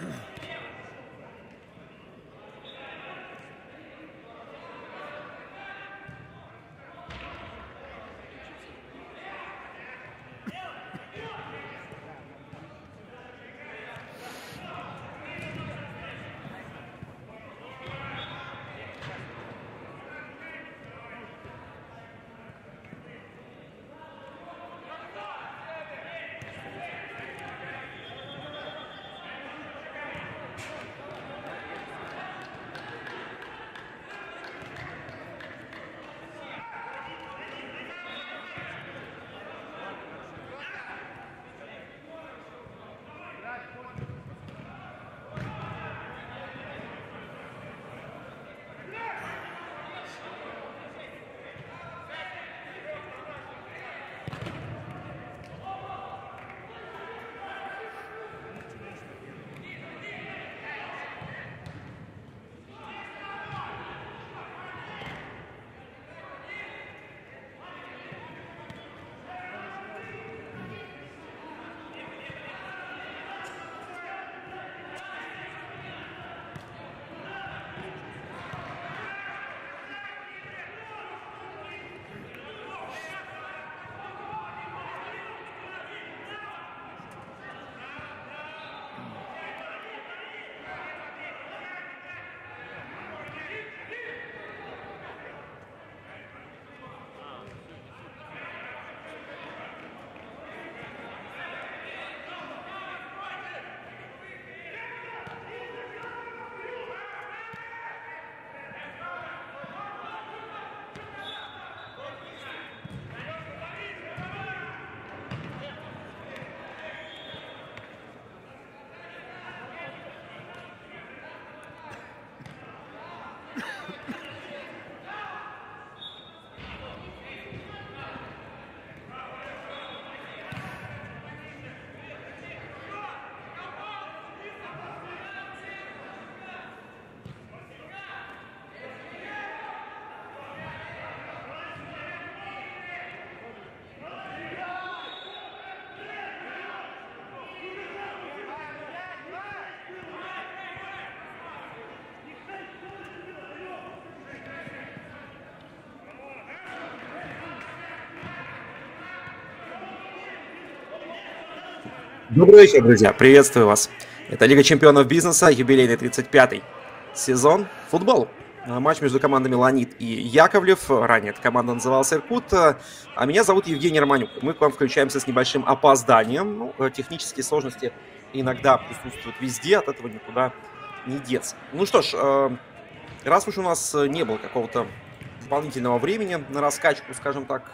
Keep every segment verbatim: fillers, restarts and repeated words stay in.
Добрый вечер, друзья. Приветствую вас. Это Лига чемпионов бизнеса, юбилейный тридцать пятый сезон. Футбол. Матч между командами Ланит и Яковлев. Ранее эта команда называлась Иркут. А меня зовут Евгений Романюк. Мы к вам включаемся с небольшим опозданием. Ну, технические сложности иногда присутствуют везде, от этого никуда не деться. Ну что ж, раз уж у нас не было какого-то дополнительного времени на раскачку, скажем так,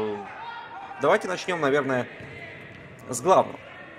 давайте начнем, наверное, с главного.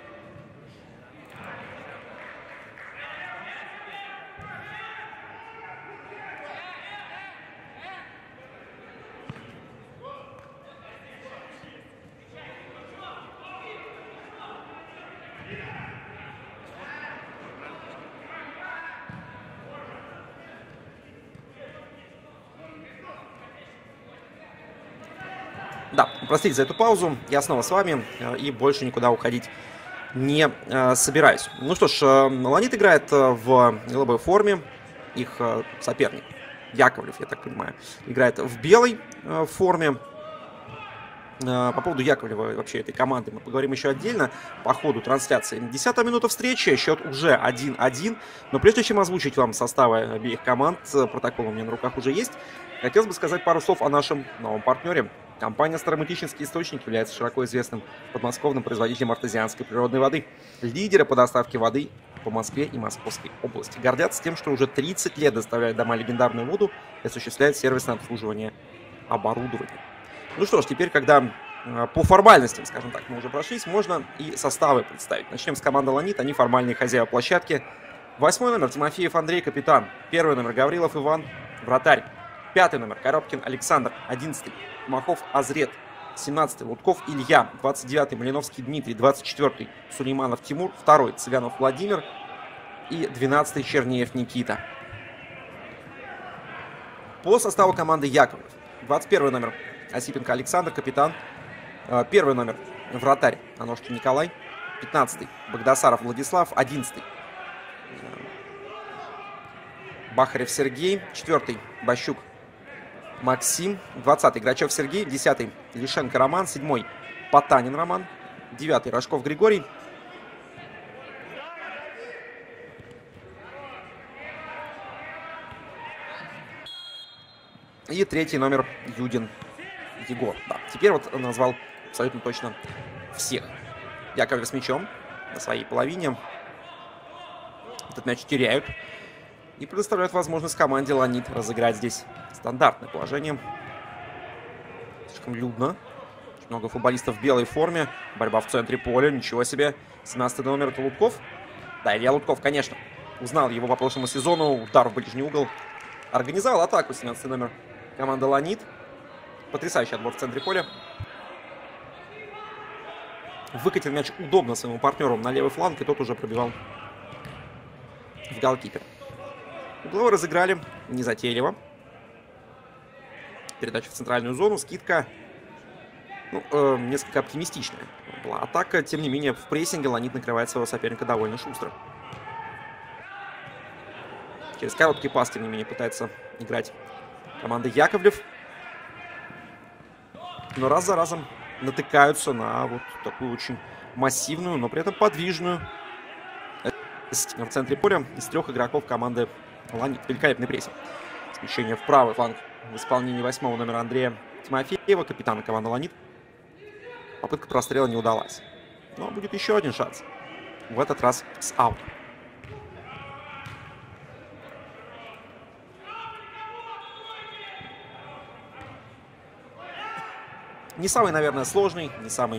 Да, простите за эту паузу, я снова с вами и больше никуда уходить не э, собираюсь. Ну что ж, э, Ланит играет в голубой форме, их э, соперник Яковлев, я так понимаю, играет в белой э, форме. Э, по поводу Яковлева вообще этой команды мы поговорим еще отдельно по ходу трансляции. Десятая минута встречи, счет уже один-один, но прежде чем озвучить вам составы обеих команд, протокол у меня на руках уже есть, хотелось бы сказать пару слов о нашем новом партнере. Компания «Старомытищинский источник» является широко известным подмосковным производителем артезианской природной воды. Лидеры по доставке воды по Москве и Московской области. Гордятся тем, что уже тридцать лет доставляют дома легендарную воду и осуществляют сервисное обслуживание оборудования. Ну что ж, теперь, когда по формальностям, скажем так, мы уже прошлись, можно и составы представить. Начнем с команды «Ланит». Они формальные хозяева площадки. Восьмой номер Тимофеев Андрей, капитан. Первый номер Гаврилов Иван, вратарь. Пятый номер Коробкин Александр. Одиннадцатый Махов Азрет. семнадцатый Лутков Илья. двадцать девятый Малиновский Дмитрий. двадцать четвёртый Сулейманов Тимур. Второй Цыганов Владимир. И двенадцатый Чернеев Никита. По составу команды Яковлев. двадцать первый номер Осипенко Александр, капитан. Первый номер вратарь Аношкин Николай. пятнадцатый Богдасаров Владислав. одиннадцатый Бахарев Сергей. Четвертый Бащук Максим. Двадцатый Грачев Сергей. Десятый Лишенко Роман. Седьмой Потанин Роман. Девятый Рожков Григорий. И третий номер Юдин Егор. Да, теперь вот назвал абсолютно точно всех. Яковлев с мячом на своей половине. Этот мяч теряют. И предоставляют возможность команде Ланит разыграть здесь стандартное положение. Слишком людно. Очень много футболистов в белой форме. Борьба в центре поля. Ничего себе. семнадцатый номер — это Лутков. Да, Илья Лутков, конечно. Узнал его по прошлому сезону. Удар в ближний угол. Организовал атаку семнадцатый номер команда Ланит. Потрясающий отбор в центре поля. Выкатил мяч удобно своему партнеру на левый фланг, и тот уже пробивал в голкипер. Угловой разыграли незатейливо. Передача в центральную зону. Скидка, ну, э, несколько оптимистичная была атака. Тем не менее, в прессинге Ланит накрывает своего соперника довольно шустро. Через короткий пас, тем не менее, пытается играть команда Яковлев. Но раз за разом натыкаются на вот такую очень массивную, но при этом подвижную в центре поля из трех игроков команды Ланит. Великолепный прессинг. Смещение в правый фланг в исполнении восьмого номера Андрея Тимофеева, капитана команды Ланит. Попытка прострела не удалась. Но будет еще один шанс. В этот раз с аутом. Не самый, наверное, сложный, не самый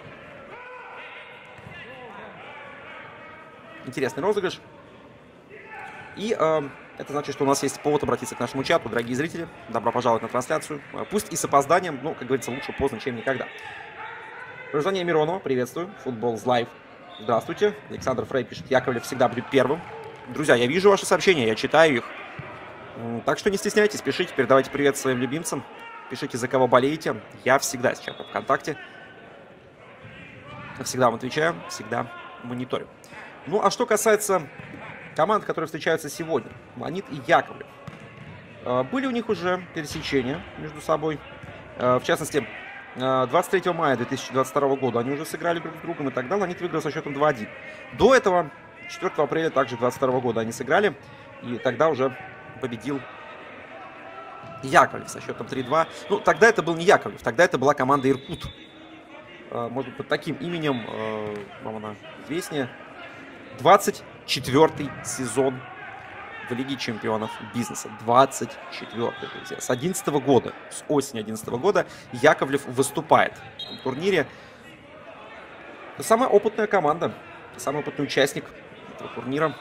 интересный розыгрыш. И э, это значит, что у нас есть повод обратиться к нашему чату. Дорогие зрители, добро пожаловать на трансляцию. Пусть и с опозданием, но, как говорится, лучше поздно, чем никогда. Гражданин Миронова, приветствую. Футболз Лайв. Здравствуйте. Александр Фрей пишет: Яковлев всегда будет первым. Друзья, я вижу ваши сообщения, я читаю их. Так что не стесняйтесь, пишите, передавайте привет своим любимцам. Пишите, за кого болеете. Я всегда с чатом ВКонтакте. Всегда вам отвечаю, всегда мониторю. Ну, а что касается команд, которые встречаются сегодня, Ланит и Яковлев. Были у них уже пересечения между собой. В частности, двадцать третьего мая две тысячи двадцать второго года они уже сыграли друг с другом, и тогда Ланит выиграл со счетом два один. До этого, четвёртого апреля также двадцать второго года они сыграли, и тогда уже победил Яковлев со счетом три два. Ну, тогда это был не Яковлев, тогда это была команда Иркут. Может быть, под таким именем вам она известнее. двадцать четвёртый сезон в Лиге чемпионов бизнеса. двадцать четвёртый, друзья. С одиннадцатого года, с осени одиннадцатого года Яковлев выступает в этом турнире. Это самая опытная команда, самый опытный участник этого турнира.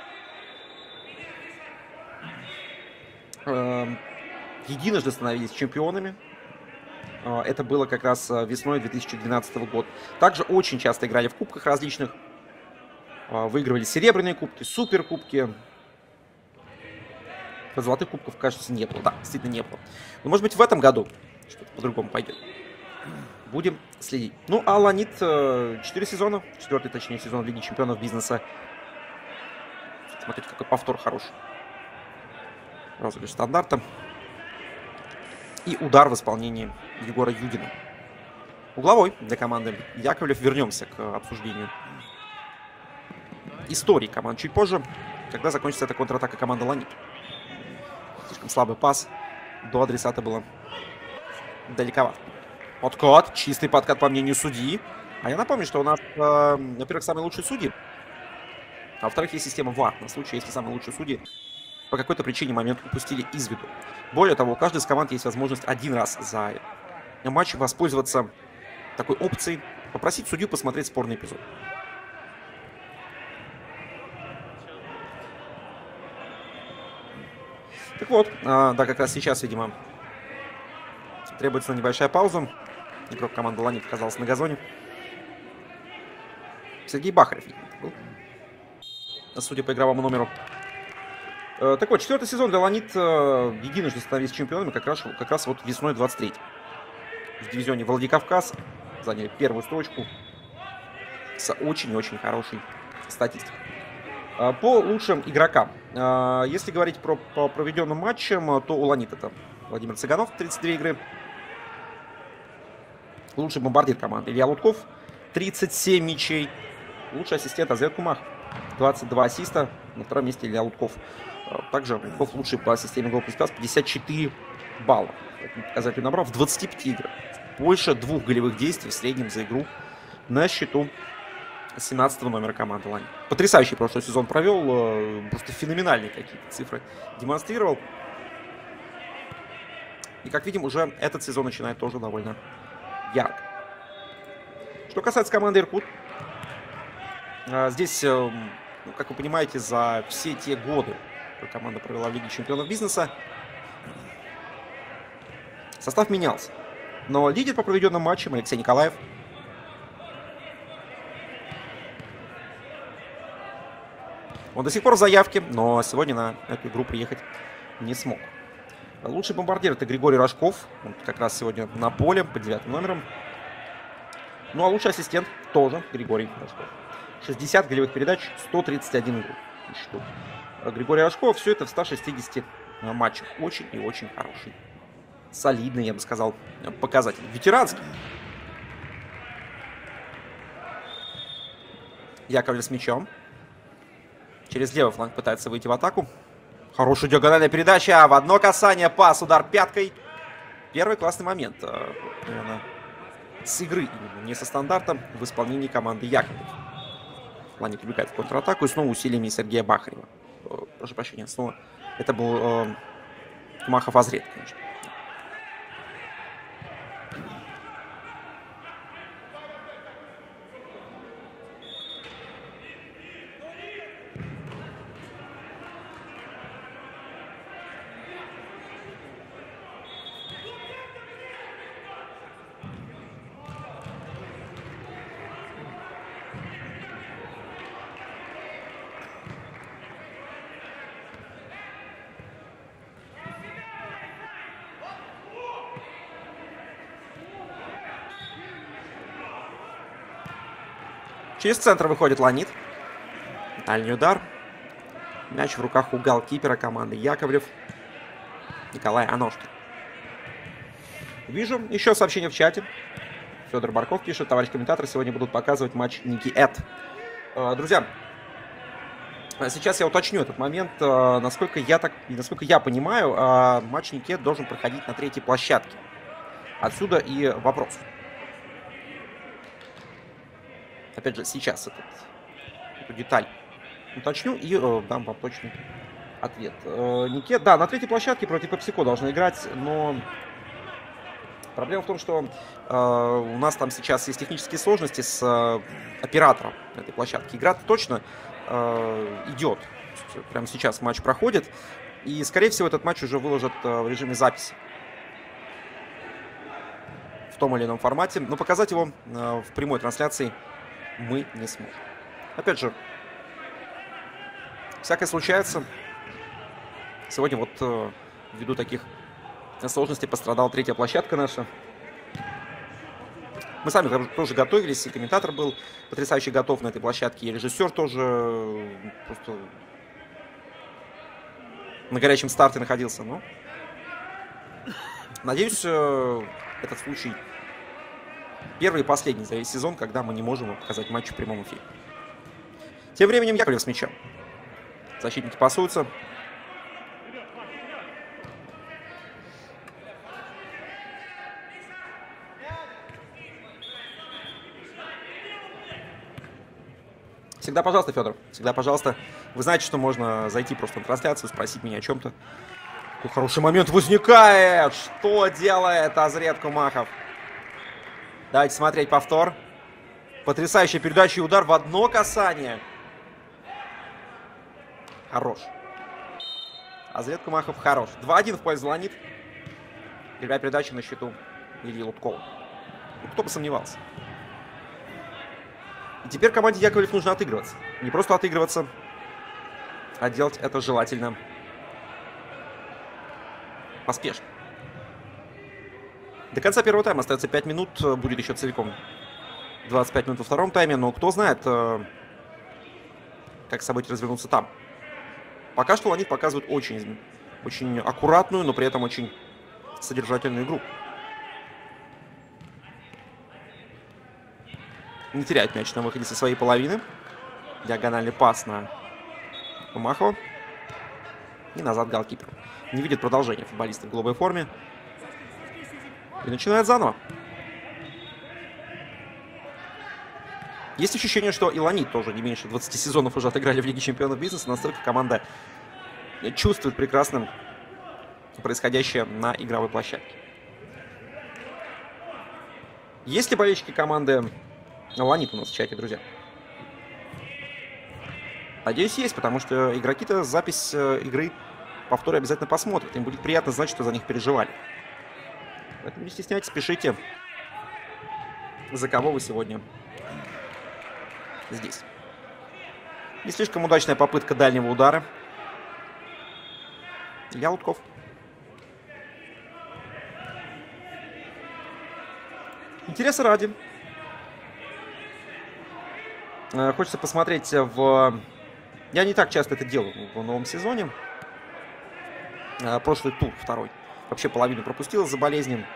Единожды становились чемпионами. Это было как раз весной две тысячи двенадцатого года. Также очень часто играли в кубках различных. Выигрывали серебряные кубки, суперкубки. Золотых кубков, кажется, не было. Да, действительно не было. Но, может быть, в этом году что-то по-другому пойдет. Будем следить. Ну, а Ланит четыре сезона. Четвертый, точнее, сезон Лиги чемпионов бизнеса. Смотрите, какой повтор хороший. Розыгрыш стандарта. И удар в исполнении Егора Юдина. Угловой для команды Яковлев. Вернемся к обсуждению истории команд чуть позже, когда закончится эта контратака команды Ланит. Слишком слабый пас. До адресата было далековато. Подкат. Чистый подкат по мнению судьи. А я напомню, что у нас, э, во-первых, самые лучшие судьи. А во-вторых, есть система ВАР. На случай, если самые лучшие судьи по какой-то причине момент упустили из виду. Более того, у каждой из команд есть возможность один раз за матч воспользоваться такой опцией, попросить судью посмотреть спорный эпизод. Так вот, да, как раз сейчас, видимо, требуется небольшая пауза. Игрок команды Ланит оказался на газоне. Сергей Бахарев был, судя по игровому номеру. Так вот, четвертый сезон для Ланит единожды становились чемпионами как раз, как раз вот весной двадцать третьего. В дивизионе Владикавказ заняли первую строчку с очень-очень хорошей статистикой. По лучшим игрокам Если говорить про по проведенным матчам, то у Ланит это Владимир Цыганов, тридцать две игры. Лучший бомбардир команды Илья Лутков, тридцать семь мячей. Лучший ассистент Азрет Кумахов, двадцать два ассиста. На втором месте Илья Лутков. Также Лутков лучший по системе гол плюс пас, пятьдесят четыре балла. Показатель набрал в двадцати пяти играх. Больше двух голевых действий в среднем за игру на счету семнадцатого номера команды Ланит. Потрясающий прошлый сезон провел. Просто феноменальные какие-то цифры демонстрировал. И, как видим, уже этот сезон начинает тоже довольно ярко. Что касается команды Иркут. Здесь, ну, как вы понимаете, за все те годы, которые команда провела в Лиге чемпионов бизнеса, состав менялся. Но лидер по проведенным матчам Алексей Николаев. Он до сих пор в заявке, но сегодня на эту игру приехать не смог. Лучший бомбардир это Григорий Рожков. Он как раз сегодня на поле под девятым номером. Ну а лучший ассистент тоже Григорий Рожков. шестьдесят голевых передач, сто тридцать один гол. Григорий Рожков, все это в ста шестидесяти матчах. Очень и очень хороший. Солидный, я бы сказал, показатель. Ветеранский. Яковлев с мячом. Через левый фланг пытается выйти в атаку. Хорошая диагональная передача. В одно касание. Пас, удар пяткой. Первый классный момент. Наверное, с игры именно, не со стандартом, в исполнении команды Яковлев. Ланит убегает в контратаку и снова усилиями Сергея Бахарева. Прошу прощения, снова это был э, Кумахов Азрет, конечно. Через центр выходит Ланит. Дальний удар. Мяч в руках у голкипера команды Яковлев. Николай Аношкин. Вижу еще сообщение в чате. Федор Барков пишет: товарищ комментатор, сегодня будут показывать матч Ники Эд. Друзья, сейчас я уточню этот момент. Насколько я, так, насколько я понимаю, матч Ники Эд должен проходить на третьей площадке. Отсюда и вопрос. Опять же, сейчас этот, эту деталь уточню и э, дам вам точный ответ. Э, Нике, да, на третьей площадке против Пепсико должны играть, но проблема в том, что э, у нас там сейчас есть технические сложности с э, оператором этой площадки. Игра точно э, идет. Прямо сейчас матч проходит. И, скорее всего, этот матч уже выложат э, в режиме записи. В том или ином формате. Но показать его э, в прямой трансляции мы не сможем. Опять же, всякое случается. Сегодня вот э, ввиду таких сложностей пострадала третья площадка наша. Мы сами тоже готовились, и комментатор был потрясающе готов на этой площадке, и режиссер тоже просто на горячем старте находился. Но надеюсь, э, этот случай первый и последний за весь сезон, когда мы не можем показать матч в прямом эфире. Тем временем Яковлев с мячом. Защитники пасуются. Всегда пожалуйста, Федор. Всегда пожалуйста. Вы знаете, что можно зайти просто на трансляцию, спросить меня о чем-то. Какой хороший момент возникает. Что делает Азрет Кумахов? Давайте смотреть повтор. Потрясающая передача и удар в одно касание. Хорош. Азрет Кумахов хорош. два один в пользу Ланит. Первая передача на счету Ильи Луткова. Кто бы сомневался. И теперь команде Яковлев нужно отыгрываться. Не просто отыгрываться, а делать это желательно поспешно. До конца первого тайма остается пять минут. Будет еще целиком двадцать пять минут во втором тайме. Но кто знает, как события развернутся там. Пока что Ланит показывает очень, очень аккуратную, но при этом очень содержательную игру. Не теряет мяч на выходе со своей половины. Диагональный пас на Умахова. И назад голкипер. Не видит продолжения футболиста в голубой форме. И начинает заново. Есть ощущение, что и Ланит тоже не меньше двадцати сезонов уже отыграли в Лиге Чемпионов Бизнеса. Настолько команда чувствует прекрасно происходящее на игровой площадке. Есть ли болельщики команды Ланит у нас в чате, друзья? Надеюсь, есть, потому что игроки-то запись игры повторы обязательно посмотрят. Им будет приятно знать, что за них переживали. Поэтому не стесняйтесь, пишите, за кого вы сегодня здесь. Не слишком удачная попытка дальнего удара. Илья Лутков. Интереса ради. Хочется посмотреть в... Я не так часто это делаю в новом сезоне. Прошлый тур, второй. Вообще половину пропустил из-за болезни.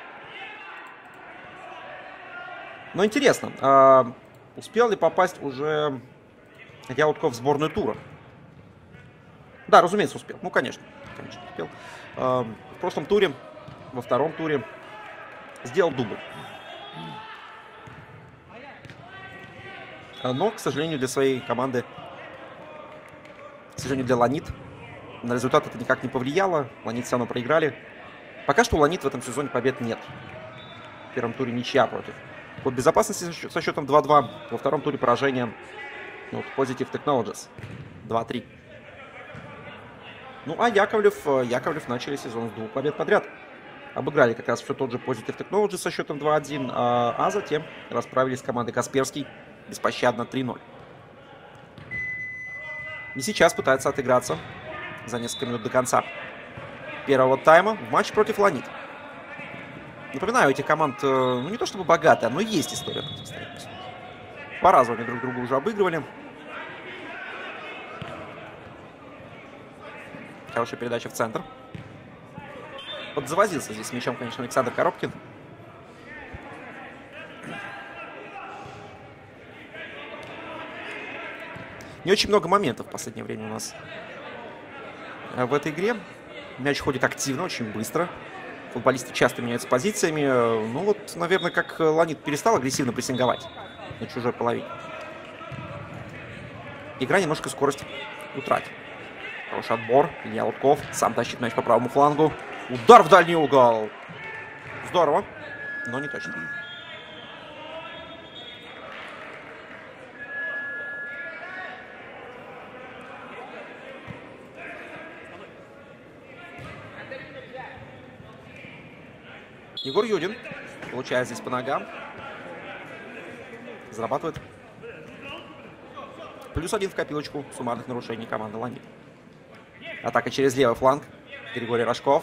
Но интересно, успел ли попасть уже Илья Лутков в сборную тура? Да, разумеется, успел. Ну, конечно, конечно, успел. В прошлом туре, во втором туре сделал дубль. Но, к сожалению, для своей команды, к сожалению, для Ланит, на результат это никак не повлияло. Ланит все равно проиграли. Пока что у Ланит в этом сезоне побед нет. В первом туре ничья против Код Безопасности со счетом два-два. Во втором туре поражение от Positive Technologies два-три. Ну, а Яковлев, Яковлев начали сезон с двух побед подряд. Обыграли как раз все тот же Positive Technologies со счетом два-один, а, а затем расправились с командой Касперский беспощадно три-ноль. И сейчас пытается отыграться за несколько минут до конца первого тайма в матче против Ланит. Напоминаю, у этих команд, ну, не то чтобы богатая, но есть история противостояния. По разу они друг друга уже обыгрывали. Хорошая передача в центр. Подзавозился здесь с мячом, конечно, Александр Коробкин. Не очень много моментов в последнее время у нас в этой игре. Мяч ходит активно, очень быстро. Футболисты часто меняются позициями. Ну вот, наверное, как Ланит перестал агрессивно прессинговать на чужой половине. Игра немножко скорость утратит. Хороший отбор. Илья Лутков сам тащит мяч по правому флангу. Удар в дальний угол. Здорово, но не точно. Егор Юдин получает здесь по ногам. Зарабатывает. Плюс один в копилочку суммарных нарушений команды Ланит. Атака через левый фланг. Григорий Рожков.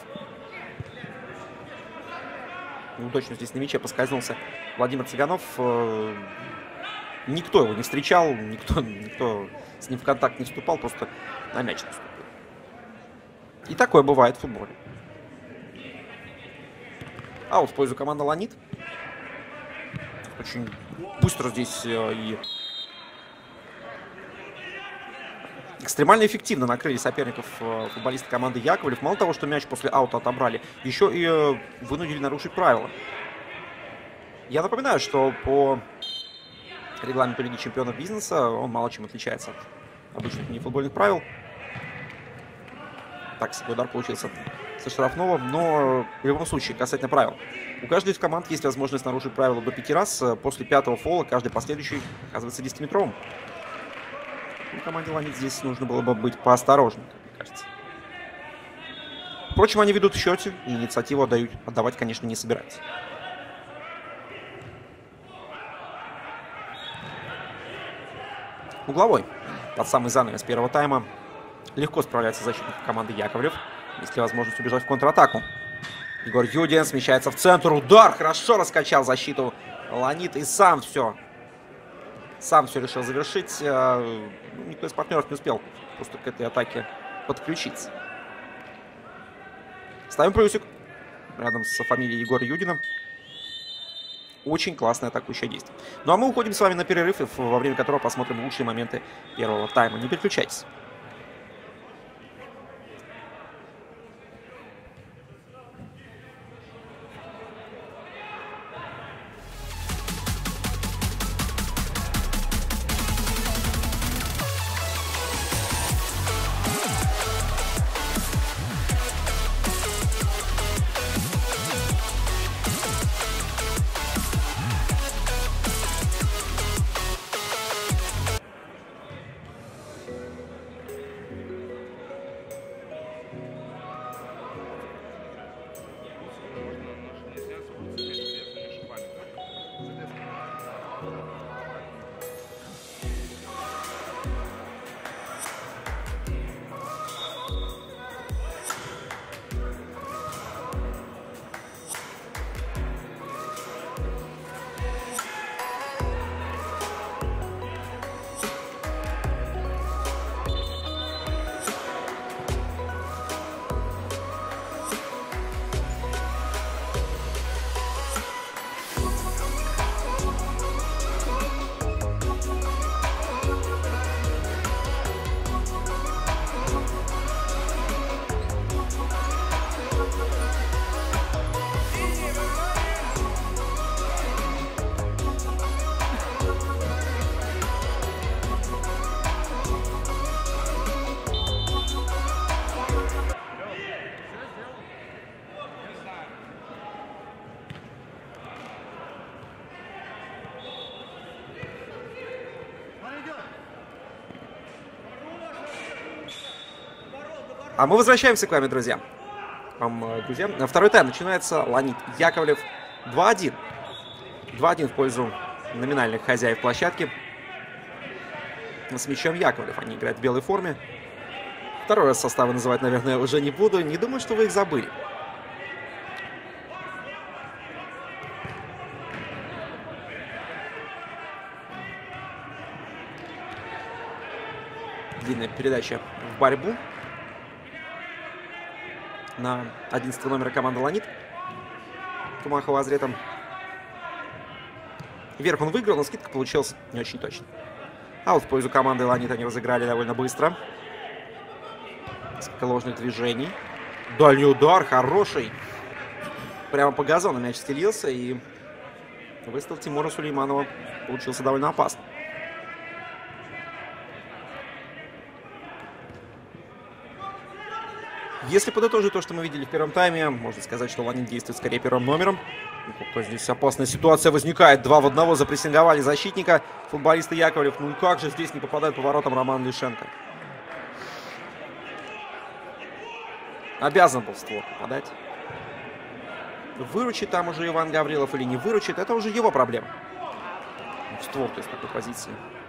Неудачно здесь на мяче поскользнулся Владимир Цыганов. Никто его не встречал, никто, никто с ним в контакт не вступал, просто на мяч наступил. И такое бывает в футболе. Аут в пользу команды Ланит. Очень быстро здесь и экстремально эффективно накрыли соперников футболисты команды Яковлев. Мало того, что мяч после аута отобрали, еще и вынудили нарушить правила. Я напоминаю, что по регламенту Лиги Чемпионов Бизнеса он мало чем отличается от обычных нефутбольных правил. Так себе удар получился со штрафного, но в любом случае, касательно правил. У каждой из команд есть возможность нарушить правила до пяти раз. После пятого фола каждый последующий оказывается десятиметровым. И команде Ланит здесь нужно было бы быть поосторожнее, как мне кажется. Впрочем, они ведут в счете, и инициативу отдают, отдавать, конечно, не собираются. Угловой под самый занавес первого тайма легко справляется защитник команды Яковлев. Есть ли возможность убежать в контратаку? Егор Юдин смещается в центр. Удар! Хорошо раскачал защиту Ланит. И сам все. Сам все решил завершить. Ну, никто из партнеров не успел просто к этой атаке подключиться. Ставим плюсик рядом с фамилией Егора Юдина. Очень классное атакующее действие. Ну а мы уходим с вами на перерыв, во время которого посмотрим лучшие моменты первого тайма. Не переключайтесь. А мы возвращаемся к вами, друзья. Вам, друзья. Второй тайм начинается. Леонид Яковлев два один. два один в пользу номинальных хозяев площадки. С мячом Яковлев. Они играют в белой форме. Второй раз составы называть, наверное, уже не буду. Не думаю, что вы их забыли. Длинная передача в борьбу на одиннадцатого номера команды Леонид. Тумахова Азретом. Вверх он выиграл, но скидка получилась не очень точно. А вот в пользу команды Леонид они разыграли довольно быстро. Несколько ложных движений. Дальний удар, хороший. Прямо по газону мяч стелился, и выстрел Тимура Сулейманова получился довольно опасным. Если подытожить то, что мы видели в первом тайме, можно сказать, что Леонид действует скорее первым номером. Здесь опасная ситуация возникает. Два в одного запрессинговали защитника. Футболисты Яковлев. Ну и как же здесь не попадает по воротам Роман Лишенко? Обязан был в створ попадать. Выручит там уже Иван Гаврилов или не выручит, это уже его проблема. В створ, то есть в такой позиции.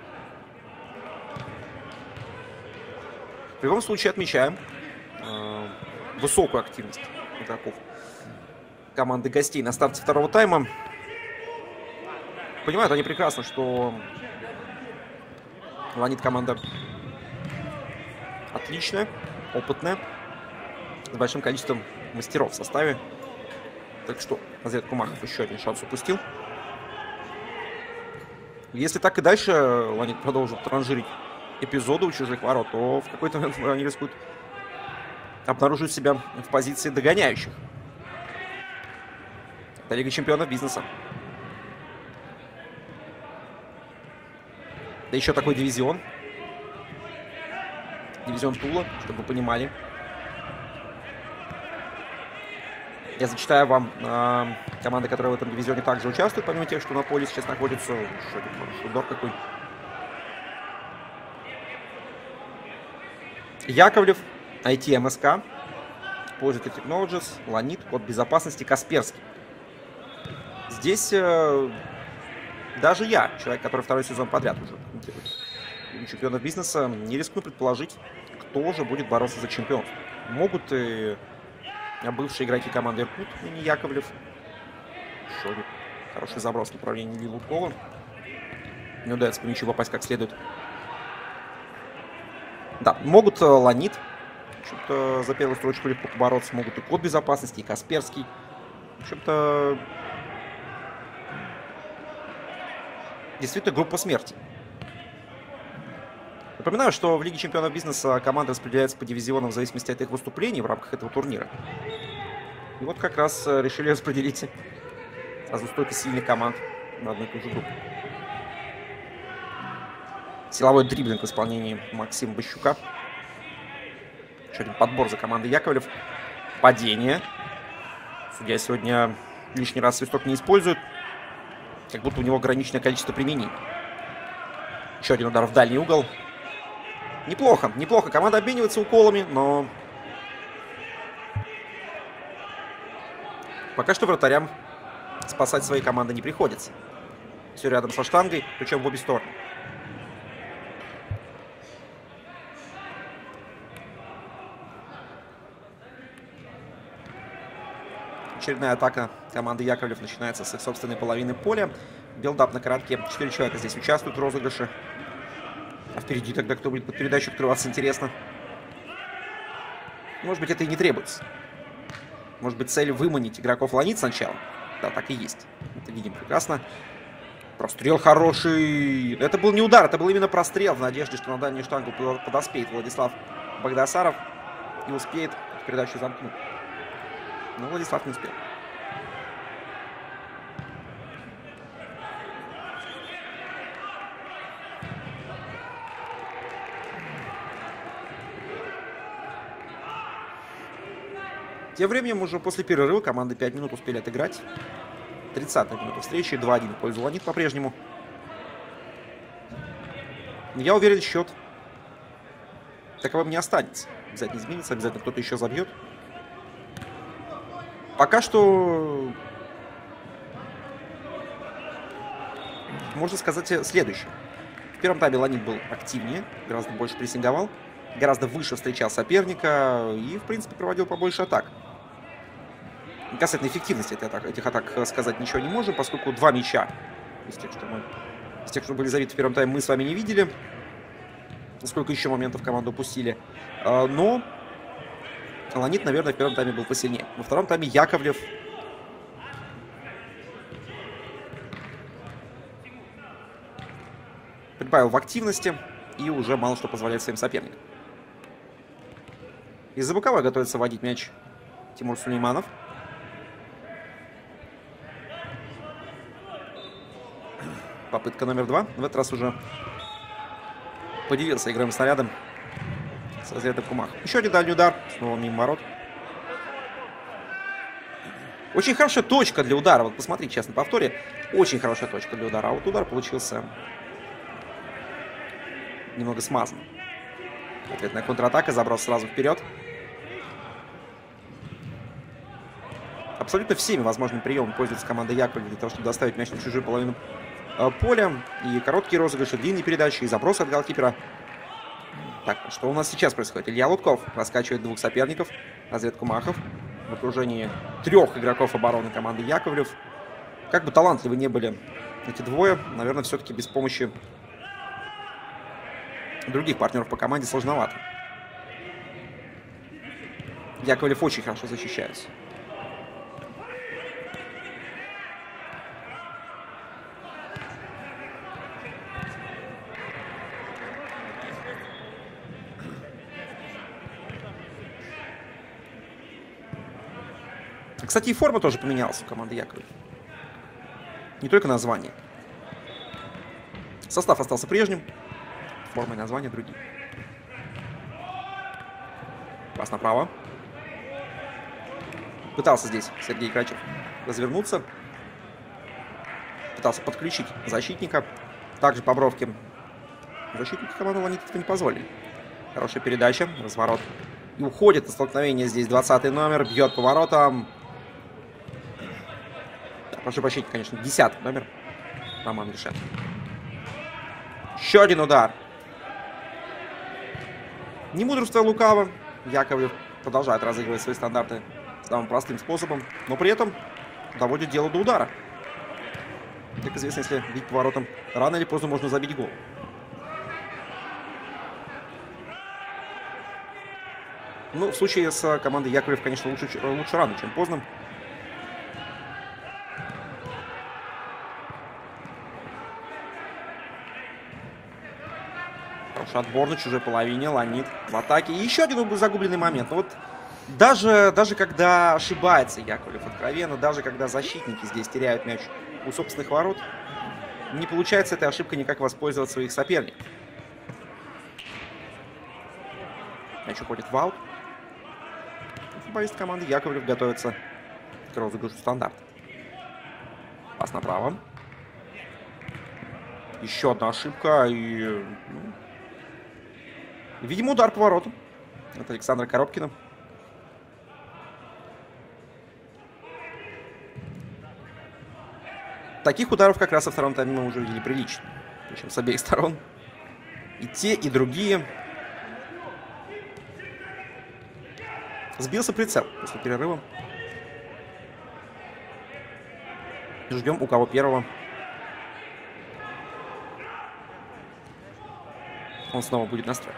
В любом случае отмечаем э, высокую активность игроков команды гостей на старте второго тайма. Понимают они прекрасно, что Леонид команда отличная, опытная, с большим количеством мастеров в составе. Так что Азрет Кумахов еще один шанс упустил. Если так и дальше Леонид продолжит транжирить эпизоды у чужих ворот, то в какой-то момент они рискуют обнаружить себя в позиции догоняющих. Это Лига чемпионов бизнеса. Да еще такой дивизион. Дивизион Тула, чтобы вы понимали. Я зачитаю вам э, команды, которые в этом дивизионе также участвуют, помимо тех, что на поле сейчас находятся. Еще один хороший удар какой. Яковлев, ай ти эм эс ка, Positive Technologies, Леонид, код безопасности Касперский. Здесь э, даже я, человек, который второй сезон подряд уже комментирует чемпионов бизнеса, не рискну предположить, кто же будет бороться за чемпионство. Могут и бывшие игроки команды Иркут, имени Яковлев. Еще один хороший заброс в направлении Ильи Луткова. Не удается по мячу попасть как следует. Да, могут Леонид, В общем-то, за первую строчку легко побороться могут и Кот Безопасности, и Касперский. В общем-то, действительно группа смерти. Напоминаю, что в Лиге Чемпионов Бизнеса команды распределяются по дивизионам в зависимости от их выступлений в рамках этого турнира. И вот как раз решили распределить сразу столько сильных команд на одну и ту же группу. Силовой дриблинг в исполнении Максима Бащука. Еще один подбор за командой Яковлев. Падение. Судья сегодня лишний раз свисток не использует. Как будто у него ограниченное количество применений. Еще один удар в дальний угол. Неплохо, неплохо. Команда обменивается уколами, но пока что вратарям спасать свои команды не приходится. Все рядом со штангой, причем в обе стороны. Очередная атака команды Яковлев начинается с их собственной половины поля. Билдап на коротке. Четыре человека здесь участвуют в розыгрыше. А впереди тогда кто будет под передачу открываться, интересно. Может быть, это и не требуется. Может быть, цель выманить игроков Ланит сначала. Да, так и есть. Это видим прекрасно. Прострел хороший. Это был не удар, это был именно прострел. В надежде, что на дальнюю штангу подоспеет Владислав Багдасаров и успеет передачу замкнуть. Но Владислав не успел. Тем временем уже после перерыва команды пять минут успели отыграть. тридцатая минута встречи. два один в пользу Ланит по-прежнему. Я уверен, счет таковым не останется. Обязательно изменится, обязательно кто-то еще забьет. Пока что можно сказать следующее. В первом тайме Ланит был активнее, гораздо больше прессинговал, гораздо выше встречал соперника и, в принципе, проводил побольше атак. Касательно эффективности этих атак, этих атак сказать ничего не можем, поскольку два мяча из тех, что, мы, из тех, что были забиты в первом тайме, мы с вами не видели. Сколько еще моментов команду упустили. Но Ланит, наверное, в первом тайме был посильнее. Во втором тайме Яковлев прибавил в активности и уже мало что позволяет своим соперникам. Из-за боковой готовится вводить мяч Тимур Сулейманов. Попытка номер два. В этот раз уже поделился игровым снарядом с разряда Кумах. Еще один дальний удар. Снова мимо ворот. Очень хорошая точка для удара. Вот посмотрите сейчас на повторе. Очень хорошая точка для удара. А вот удар получился немного смазан. Ответная контратака. Заброс сразу вперед. Абсолютно всеми возможными приемами пользуется команда Яковлев для того, чтобы доставить мяч на чужую половину поля. И короткие розыгрыши, длинные передачи, и заброс от голкипера. Так, что у нас сейчас происходит? Илья Лутков раскачивает двух соперников. Азрет Кумахов в окружении трех игроков обороны команды Яковлев. Как бы талантливы не были эти двое, наверное, все-таки без помощи других партнеров по команде сложновато. Яковлев очень хорошо защищается. Кстати, и форма тоже поменялась у команды Яковлев. Не только название. Состав остался прежним. Форма и название другие. Пас направо. Пытался здесь Сергей Крачев развернуться. Пытался подключить защитника. Также по бровке защитники команды Ланит этого не позволили. Хорошая передача. Разворот. И уходит на столкновение здесь двадцатый номер. Бьет по воротам. Прошу прощения, конечно, десятый номер. Роман Решет. Еще один удар. Не мудрство лукаво. Яковлев продолжает разыгрывать свои стандарты самым простым способом, но при этом доводит дело до удара. Как известно, если бить по воротам рано или поздно можно забить гол. Ну, в случае с командой Яковлев, конечно, лучше, лучше рано, чем поздно. Хороший отбор на чужой половине. Ланит в атаке. И еще один загубленный момент. Ну, вот даже, даже когда ошибается Яковлев откровенно, даже когда защитники здесь теряют мяч у собственных ворот, не получается этой ошибкой никак воспользоваться своих соперников. Мяч уходит в аут. Футболист команды Яковлев готовится к розыгрышу стандарта. Пас направо. Еще одна ошибка. И... видимо, удар по вороту от Александра Коробкина. Таких ударов как раз во втором тайме мы уже видели прилично. Причем с обеих сторон. И те, и другие. Сбился прицел после перерыва. Ждем, у кого первого. Он снова будет настроен.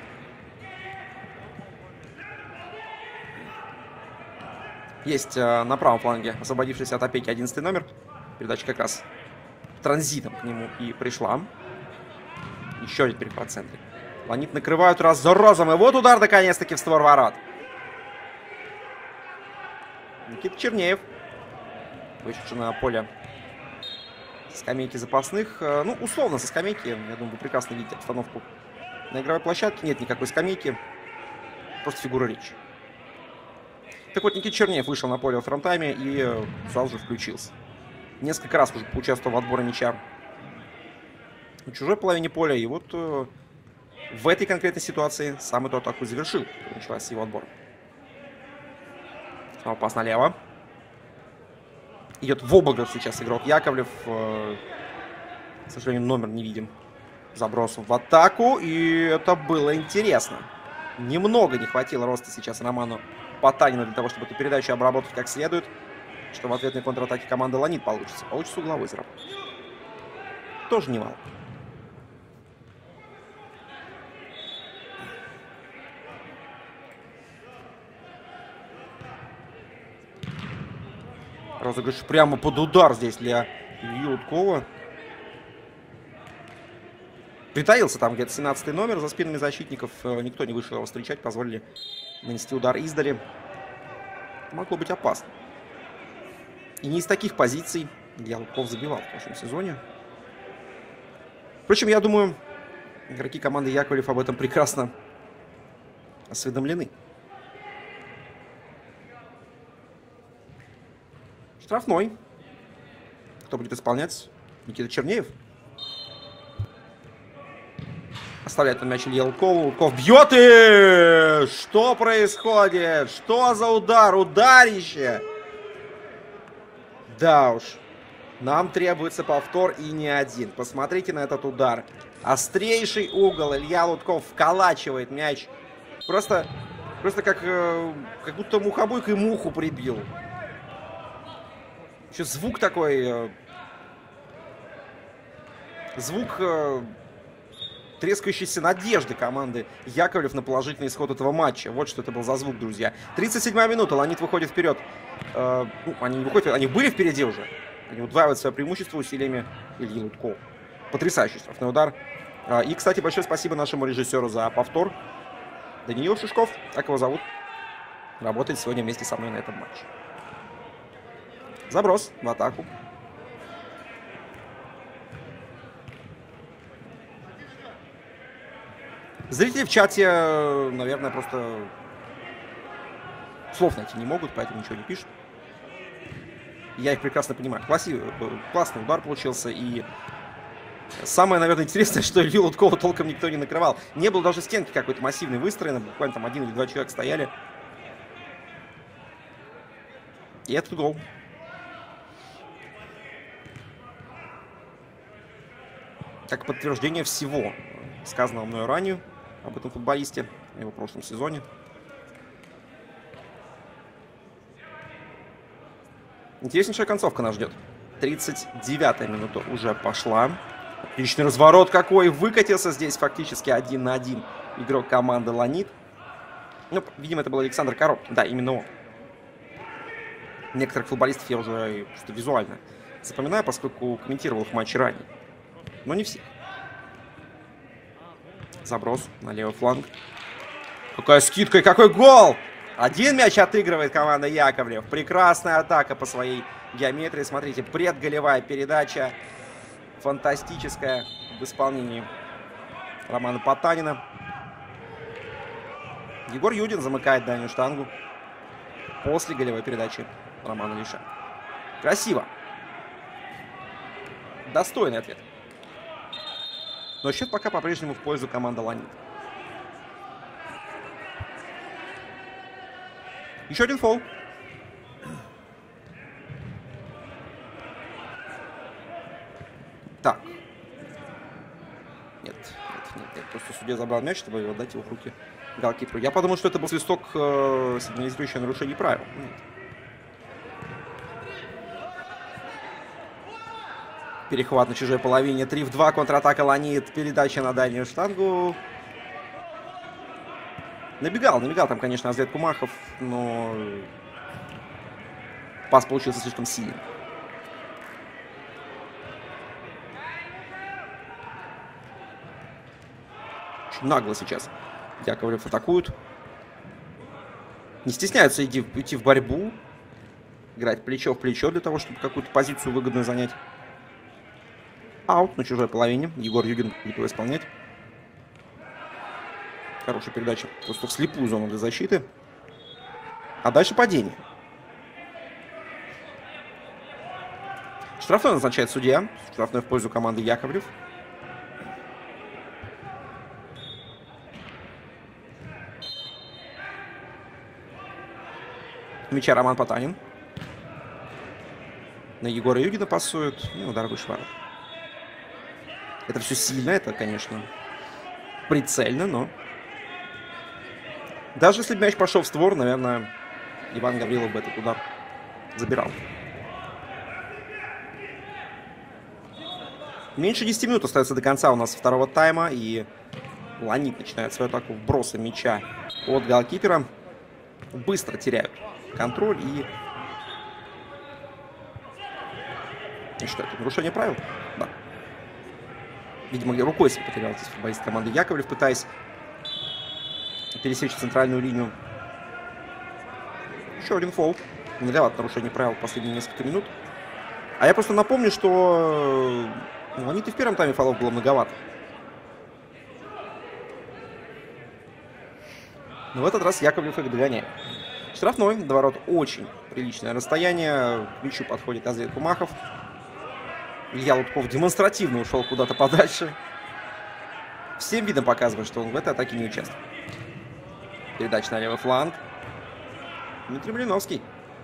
Есть э, на правом фланге освободившийся от опеки одиннадцатый номер. Передача как раз транзитом к нему и пришла. Еще один перехват в центре. Ланит накрывают раз за разом. И вот удар наконец-таки в створ ворот. Никита Чернеев, вышедший на поле скамейки запасных. Ну, условно, со скамейки. Я думаю, вы прекрасно видите обстановку на игровой площадке. Нет никакой скамейки. Просто фигура речи. Так вот, Никита Чернеев вышел на поле во втором тайме и сразу же включился. Несколько раз уже поучаствовал в отборе мяча на чужой половине поля. И вот э, в этой конкретной ситуации сам эту атаку завершил. Началась с его отбора. Снова пас налево. Идет в обыгрыш сейчас игрок Яковлев. Э, к сожалению, номер не видим. Заброс в атаку. И это было интересно. Немного не хватило роста сейчас Роману Потанину для того, чтобы эту передачу обработать как следует. Что в ответной контратаке команды Ланит получится. Получится угловой заработать. Тоже немало. Розыгрыш прямо под удар здесь для Ильи Луткова. Притаился там где-то семнадцатый номер за спинами защитников. Никто не вышел его встречать. Позволили нанести удар издали. Могло быть опасно. И не из таких позиций Илья Лутков забивал в прошлом сезоне. Впрочем, я думаю, игроки команды Яковлев об этом прекрасно осведомлены. Штрафной. Кто будет исполнять? Никита Чернеев. Оставляет он мяч Илье Луткову. Лутков бьет и... Что происходит? Что за удар? Ударище! Да уж. Нам требуется повтор и не один. Посмотрите на этот удар. Острейший угол. Илья Лутков вколачивает мяч. Просто, просто как, как будто мухобойкой муху прибил. Еще звук такой... Звук трескающейся надежды команды Яковлев на положительный исход этого матча. Вот что это был за звук, друзья. тридцать седьмая минута. Ланит выходит вперед. Э, ну, они не выходят, они были впереди уже. Они удваивают свое преимущество усилиями Ильи Луткова. Потрясающий штрафной удар. Э, и, кстати, большое спасибо нашему режиссеру за повтор. Даниил Шишков, как его зовут, работает сегодня вместе со мной на этом матче. Заброс в атаку. Зрители в чате, наверное, просто слов найти не могут, поэтому ничего не пишут. Я их прекрасно понимаю. Класси... Классный удар получился. И самое, наверное, интересное, что Илью Луткова толком никто не накрывал. Не было даже стенки какой-то массивной выстроенной. Буквально там один или два человека стояли. И этот гол. Как подтверждение всего сказанного мною ранее об этом футболисте в его прошлом сезоне. Интереснейшая концовка нас ждет. тридцать девятая минута уже пошла. Отличный разворот какой. Выкатился здесь фактически один на один игрок команды Ланит. Ну, видимо, это был Александр Коробкин. Да, именно он. Некоторых футболистов я уже что визуально запоминаю, поскольку комментировал их матчи ранее. Но не все. Заброс на левый фланг. Какая скидка и какой гол! Один мяч отыгрывает команда Яковлев. Прекрасная атака по своей геометрии. Смотрите, предголевая передача. Фантастическая в исполнении Романа Потанина. Егор Юдин замыкает дальнюю штангу после голевой передачи Романа Лиша. Красиво. Достойный ответ. Но счет пока по-прежнему в пользу команды «Ланит». Еще один фол. Так. Нет, нет, нет, нет. Просто судья забрал мяч, чтобы его отдать его в руки голкиперу. Я подумал, что это был свисток, э, сигнализирующий нарушение правил. Нет. Перехват на чужой половине. три в два. Контратака «Ланит». Передача на дальнюю штангу. Набегал, набегал там, конечно, Азлет Кумахов, но пас получился слишком сильным. Очень нагло сейчас Яковлев атакует. Не стесняются идти, идти в борьбу. Играть плечо в плечо для того, чтобы какую-то позицию выгодную занять. Аут на чужой половине. Егор Юдин будет его исполнять. Хорошая передача просто в слепую зону для защиты. А дальше падение. Штрафной назначает судья. Штрафной в пользу команды Яковлев. Мяча Роман Потанин. На Егора Юдина пасует. Ну, дорогой швар. Это все сильно, это, конечно, прицельно, но... Даже если бы мяч пошел в створ, наверное, Иван Гаврилов бы этот удар забирал. Меньше десяти минут остается до конца у нас второго тайма. И «Ланит» начинает свою атаку вброса мяча от голкипера. Быстро теряют контроль и... И что это? Нарушение правил? Да. Видимо, рукой себе потерял здесь футболист команды Яковлев, пытаясь пересечь центральную линию. Еще один фол. Не виноват нарушение правил в последние несколько минут. А я просто напомню, что ну, они-то в первом тайме фолов было многовато. Но в этот раз Яковлев их догоняет. Штрафной. До ворот очень приличное расстояние. К мячу подходит Азлет Кумахов. Илья Лубков демонстративно ушел куда-то подальше. Всем видом показывает, что он в этой атаке не участвует. Передача на левый фланг. Дмитрий Блиновский.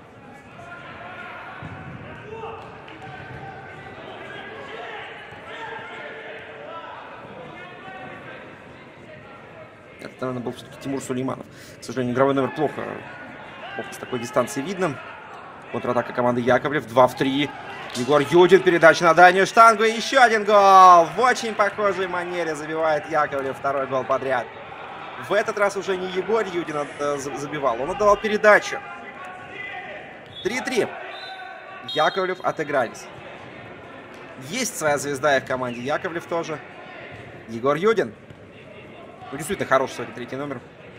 Это, наверное, был все-таки Тимур Сулейманов. К сожалению, игровой номер плохо, плохо с такой дистанции видно. Контратака команды Яковлев. два в три. Егор Юдин. Передача на дальнюю штангу. И еще один гол. В очень похожей манере забивает Яковлев второй гол подряд. В этот раз уже не Егор Юдин забивал. Он отдавал передачу. три-три. Яковлев отыгрались. Есть своя звезда и в команде Яковлев тоже. Егор Юдин. Ну, действительно хороший сегодня третий номер.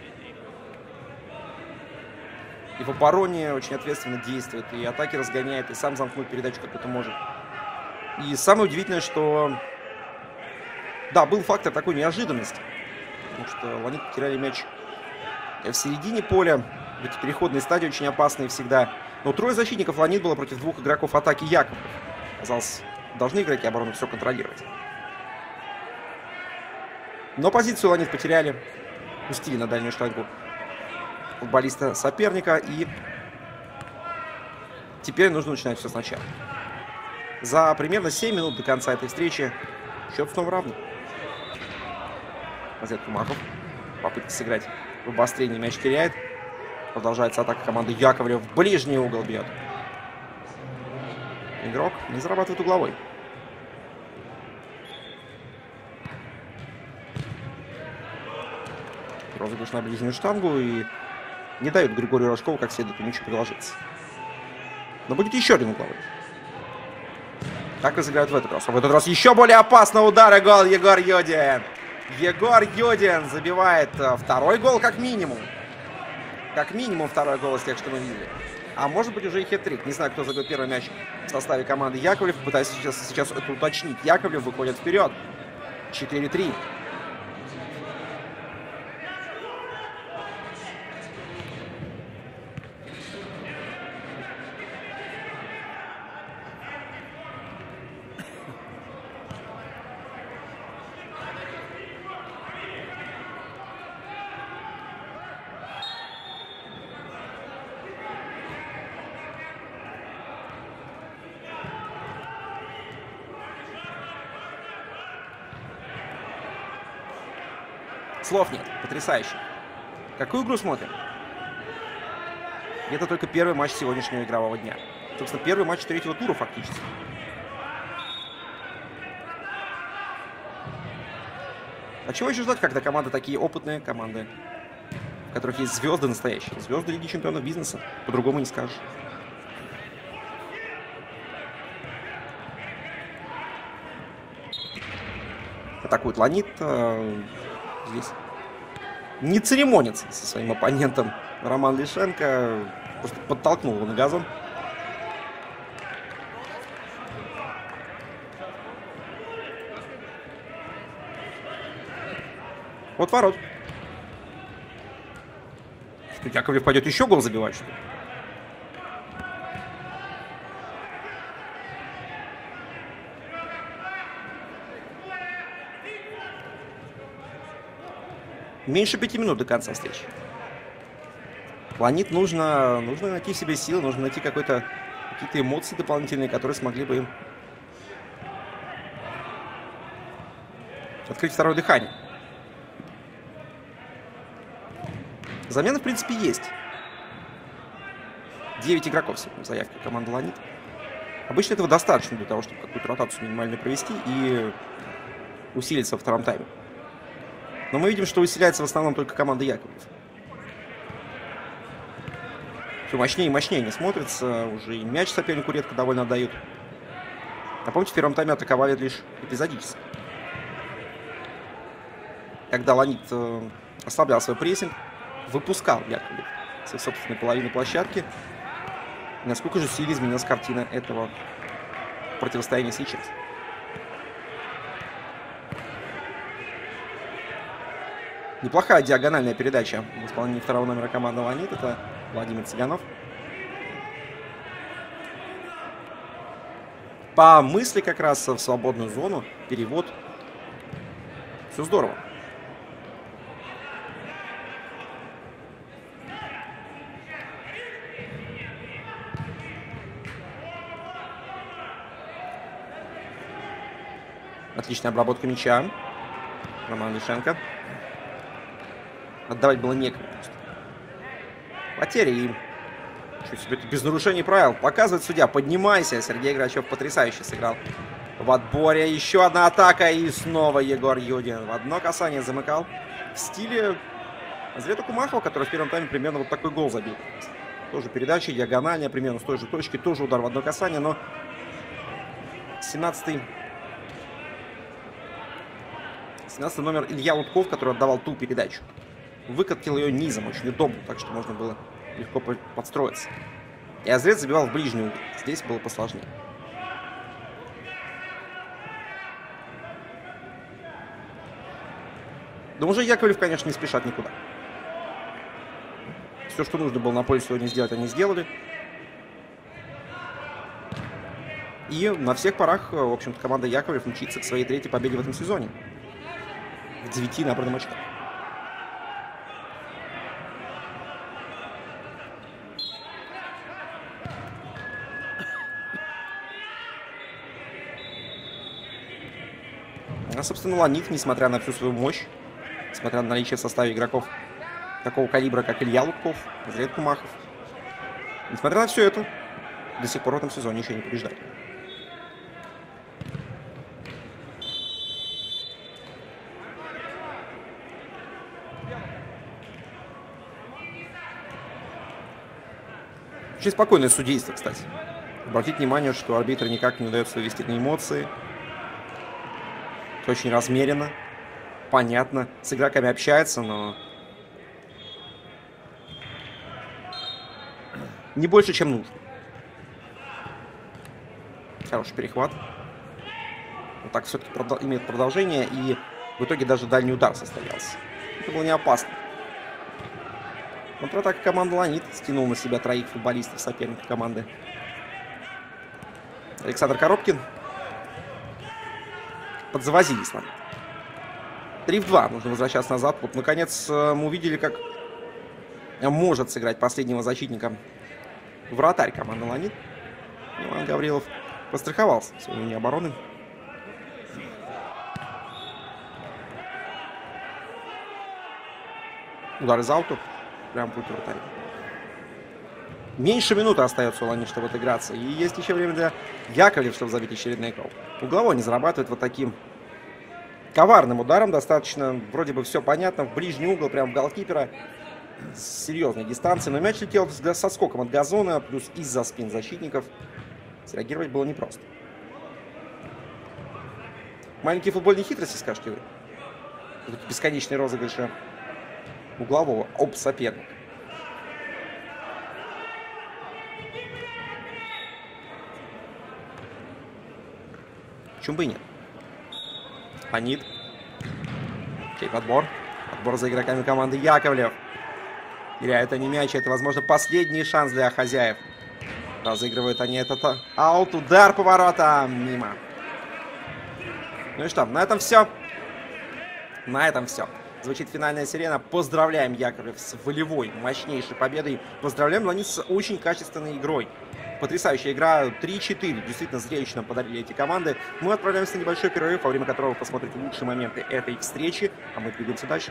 И в обороне очень ответственно действует. И атаки разгоняет. И сам замкнуть передачу как-то может. И самое удивительное, что... Да, был фактор такой неожиданности. Потому что «Ланит» потеряли мяч в середине поля. Эти переходные стадии очень опасные всегда. Но трое защитников «Ланит» было против двух игроков атаки Яковлев. Казалось, должны игроки обороны все контролировать. Но позицию «Ланит» потеряли. Пустили на дальнюю штангу футболиста соперника. И теперь нужно начинать все сначала. За примерно семь минут до конца этой встречи счет снова равный. Азлет Кумахов. Попытка сыграть в обострение. Мяч теряет. Продолжается атака команды Яковлев. В ближний угол бьет. Игрок не зарабатывает угловой. Розыгрыш на ближнюю штангу и не дают Григорию Рожкову как следует мячу приложиться. Но будет еще один угловой. Как разыграют в этот раз? А в этот раз еще более опасный удар и гол. Егор Юдин. Егор Юдин забивает второй гол как минимум. Как минимум второй гол из тех, что мы видели. А может быть уже и хет-трик. Не знаю, кто забил первый мяч в составе команды Яковлев. Пытаюсь сейчас, сейчас это уточнить. Яковлев выходит вперед. четыре три. Слов нет. Потрясающе. Какую игру смотрим? Это только первый матч сегодняшнего игрового дня. Собственно, первый матч третьего тура фактически. А чего еще ждать, когда команды такие опытные, команды, в которых есть звезды настоящие? Звезды Лиги Чемпионов бизнеса. По-другому не скажешь. Атакует Ланит. Здесь не церемонится со своим оппонентом Роман Лишенко. Просто подтолкнул его на газон. Вот ворот. Что, Яковлев пойдет еще гол забивать, что ли? Меньше пяти минут до конца встречи. Ланит нужно, нужно найти в себе силы, нужно найти какой-то, какие-то эмоции дополнительные, которые смогли бы им открыть второе дыхание. Замена, в принципе, есть. девять игроков сегодня в заявке команды Ланит. Обычно этого достаточно для того, чтобы какую-то ротацию минимально провести и усилиться во втором тайме. Но мы видим, что усиляется в основном только команда Яковлев. Все мощнее и мощнее не смотрится. Уже и мяч сопернику редко довольно отдают. А помните, в первом тайме атаковали лишь эпизодически. Когда Ланит э, ослаблял свой прессинг, выпускал Яковлев со собственной половины площадки. Насколько же сильно изменилась картина этого противостояния сейчас. Неплохая диагональная передача в исполнении второго номера команды Ланит. Это Владимир Цыганов. По мысли как раз в свободную зону. Перевод. Все здорово. Отличная обработка мяча. Роман Лишенко. Отдавать было некому просто. Потери им. Что себе, без нарушений правил. Показывает судья. Поднимайся. Сергей Грачев потрясающе сыграл в отборе. Еще одна атака. И снова Егор Юдин. В одно касание замыкал. В стиле Азрета Кумахова, который в первом тайме примерно вот такой гол забил. Тоже передача, диагональная, примерно с той же точки. Тоже удар в одно касание, но семнадцатый... семнадцатый номер Илья Лутков, который отдавал ту передачу. Выкатил ее низом, очень удобно, так что можно было легко подстроиться. И Азрет забивал в ближний угол. Здесь было посложнее. Но уже Яковлев, конечно, не спешат никуда. Все, что нужно было на поле сегодня сделать, они сделали. И на всех парах, в общем-то, команда Яковлев мчится к своей третьей победе в этом сезоне. В девяти набранным очках. А, собственно, Ланит, несмотря на всю свою мощь, несмотря на наличие в составе игроков такого калибра, как Илья Лутков, Азрет Кумахов, несмотря на все это, до сих пор в этом сезоне еще не побеждали. Очень спокойное судейство, кстати. Обратите внимание, что арбитру никак не удается вывести на эмоции. Очень размеренно, понятно. С игроками общается, но не больше, чем нужно. Хороший перехват. Вот так все-таки продол- имеет продолжение, и в итоге даже дальний удар состоялся. Это было не опасно. Контратака команды Ланит стянул на себя троих футболистов соперника команды. Александр Коробкин. Подзавозились Ланит. три в два. Нужно возвращаться назад. Вот, наконец, мы увидели, как может сыграть последнего защитника вратарь команды Ланит. Иван Гаврилов постраховался в своей линии обороны. Удар из аута. Прям путь вратаря. Меньше минуты остается у Ланит, чтобы отыграться. И есть еще время для Яковлева, чтобы забить очередной гол. Угловой не зарабатывает вот таким коварным ударом. Достаточно, вроде бы все понятно. В ближний угол, прям в голкипера. С серьезной дистанции. Но мяч летел со скоком от газона, плюс из-за спин защитников. Среагировать было непросто. Маленькие футбольные хитрости, скажете вы? Бесконечные розыгрыши углового об соперника. Почему бы и нет? Ланит. Чей подбор? Подбор за игроками команды Яковлев. Теряют они мяч. Это, возможно, последний шанс для хозяев. Разыгрывают они этот аут. Удар по воротам. Мимо. Ну и что, на этом все. На этом все. Звучит финальная сирена. Поздравляем Яковлев с волевой, мощнейшей победой. Поздравляем Ланит с очень качественной игрой. Потрясающая игра. три-четыре. Действительно зрелищно подарили эти команды. Мы отправляемся на небольшой перерыв, во время которого посмотрите лучшие моменты этой встречи. А мы двигаемся дальше.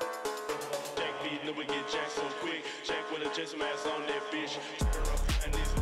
We get jacked so quick. Jack with a just mask on that bitch.